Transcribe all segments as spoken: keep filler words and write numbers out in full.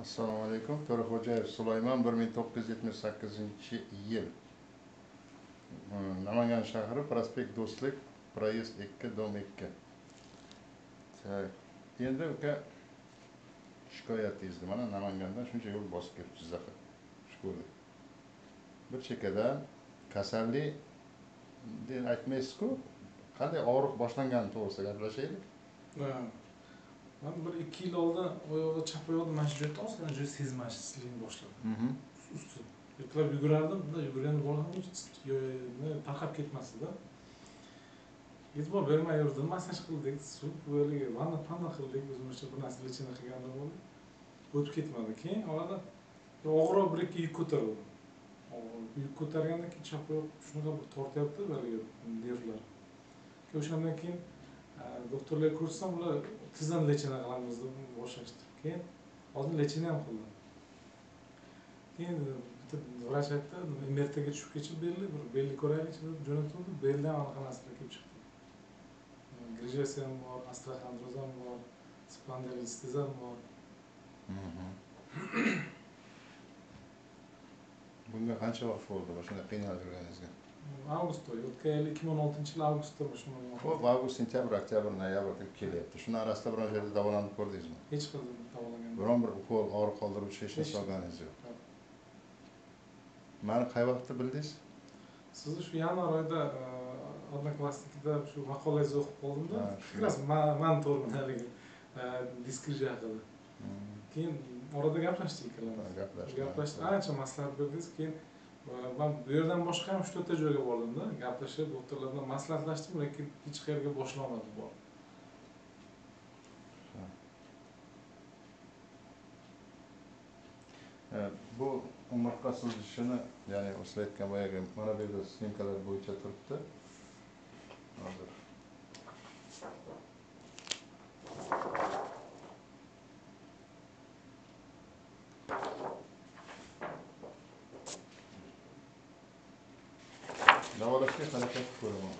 Assalomu alaykum. To'raxo'jayev Sulaymon bir ming to'qqiz yuz yetmish sakkizinchi yil. Namangan shahri, prospekt Do'stlik, proyezd ikki, dom ikki. Endi uka shikoyat yozdi. Mana Namangandan shuncha yo'l bosib kelib Jizzaxga. Shukr. Bir chekkadan kasallik deb aytmaysiz-ku, qanday og'riq boshlanganini to'g'risida gaplashaylik. Ben bir ikki yil oldin oyog'i chap oyog'ida mana shu joyda ozgina joy sezmaslikni boshladim. Usti. Yiqilib yugurardim, bunda yugurgan bo'lganmi, tarqab ketmasdi-da. E'tibor bermay yurdim, massaj qildik, suv böyle vanna panna qildik, o'zimizcha bir narsa lechini qilganlar bo'ldi. O'tib ketmadi. Keyin orada og'riq bir ikki yuk ko'tardim. Yuk ko'targandan keyin chap oyoq shunaqa bir tortyapti, böyle nervlar. O'shandan keyin doktorlar ko'rsam, ular tizdan lechina qilamiz deb boshlashdi. Keyin hozir lechina ham qildim. Keyin bitta vrach aytdi, M R T ga tushib ketib berdi, bir belni ko'raylik deb jo'natdi. Beldan anaqa narsalar kelib chiqdi. Grijasiya ham bor, osteoxondroz ham bor, spondilolistiz ham bor. Bunga qancha vaqt bo'ldi shunday qiynalib yurganingizga? Avgust oyi, o'tgan yil ikki ming o'n oltinchi yil avgustda boshlangan. Xo'p, avgust, sentyabr, oktyabr, noyabr deb kelyapti. Shuni orasida biror joyda davolanib ko'rdingizmi? Hech qanday davolanmadim. Biron bir ukol, og'riq qoldiruvchi hech narsa olganingiz yo'q. Meni qay vaqtda bildingiz? Sizni shu yanvar oyida Odnoklassnikida shu maqolangizni o'qib qoldimda. Fikras men to'g'ri haligi diskrija haqida. Keyin orada gaplashdik ikkalamiz. Gaplashdik. Gaplashdik. Ancha maslahat berdingiz. Keyin men bu yerdan boshqa ham uch to'rtta joyga bordimda. Gaplashib, doktorlar bilan maslahatlashdim, lekin hech qayerga boshlamadim bor. Bu umurtqa siljishini, ya'ni o'sha aytgan boyagi mana bu yerda snimkalar bo'yicha turibdi. Hozir davolashga harakat ko'raman.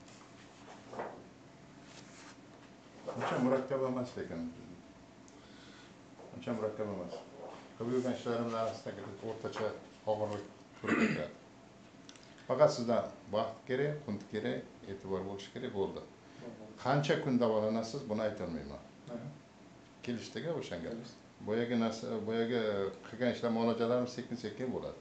Uncha murakkab emas lekin. Uncha murakkab emas. Qilib yurgan ishlarim orasidagi o'rtacha og'irlik turibdi. Faqat sizdan vaqt kerak, punt kerak, e'tibor bo'lish kerak bo'ldi. Qancha kun davolanasiz, buni aytolmayman. Kelishdiki o'shanga. Boyagi narsa, boyagi qilgan ishlar muolajalarimiz sekin-sekin bo'ladi.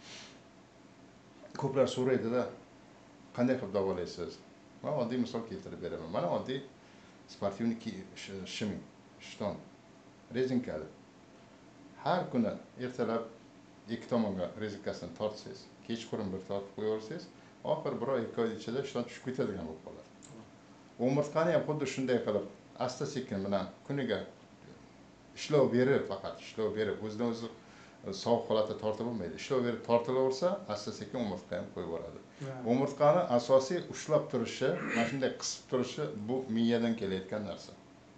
Ko'plar so'raydi-da, qanday qilib davolaysiz? Men oddiy misol keltirib beraman. Mana oddiy sportivniy shim, shton, rezinkali. Har kuni ertalab ikki tomonga rezinkasini tortsangiz, kechqurun bir tortib qo'yaversangiz, oxir bir oy ikki oy ichida ishdan tushib ketadigan bo'lib qoladi. Umurtqani ham xuddi shunday qilib, asta-sekin bilan kuniga ishlov berib, faqat ishlov berib, o'zidan o'zi sovuq holatda tortib bo'lmaydi. Ishlov berib tortilaversa, asta-sekin umurtqa ham qo'yib yuboradi. Umurtqani asosiy ushlab turishi, mana shunday qisib turishi bu miyadan kelayotgan narsa.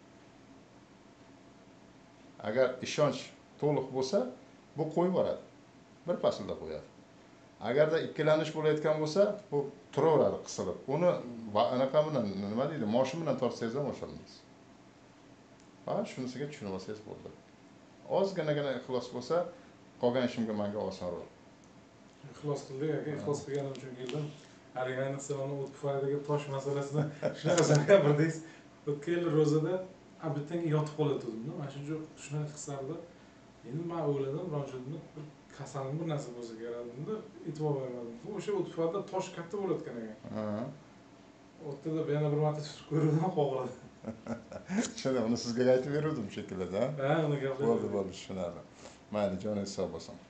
Agar ishonch to'liq bo'lsa, bu qo'yib yuboradi. Bir faslda qo'yadi. Agarda ikkilanish bo'layotgan bo'lsa, bu turaveradi qisilib. Uni anaqa bilan nima deydi, moshin bilan tortsangiz ham o'sholmaysiz. Ha, shunisiga tushunib olsangiz bo'ldi. Ozginagina ixlos bo'lsa, qolgan ishimga menga osonroq. Ixlos qildik, aka, ixlos qilganim uchun keldim. Haligi ayniqsa uni o'tib foydagi tosh masalasida shunaqa gapirdingiz. O'tgan yil ro'zada abitanga yotib qolayotgandim. Mana shu shunaqa qisardi. Endi men o'yladim, ro'judni bir kasallik bir narsa bo'lsa kerak deb e'tibor bermadim. Bu o'sha o'tfada tosh katta bo'layotgan ekan. O'rtada yana bir marta ko'rdim, qo'g'radi. Shuni uni sizga aytib berdim shekilli-da. Ha, uni gaplashdim. Bo'ldi, bo'ldi, tushunarli. Mayli, joningiz sog' bo'lsin.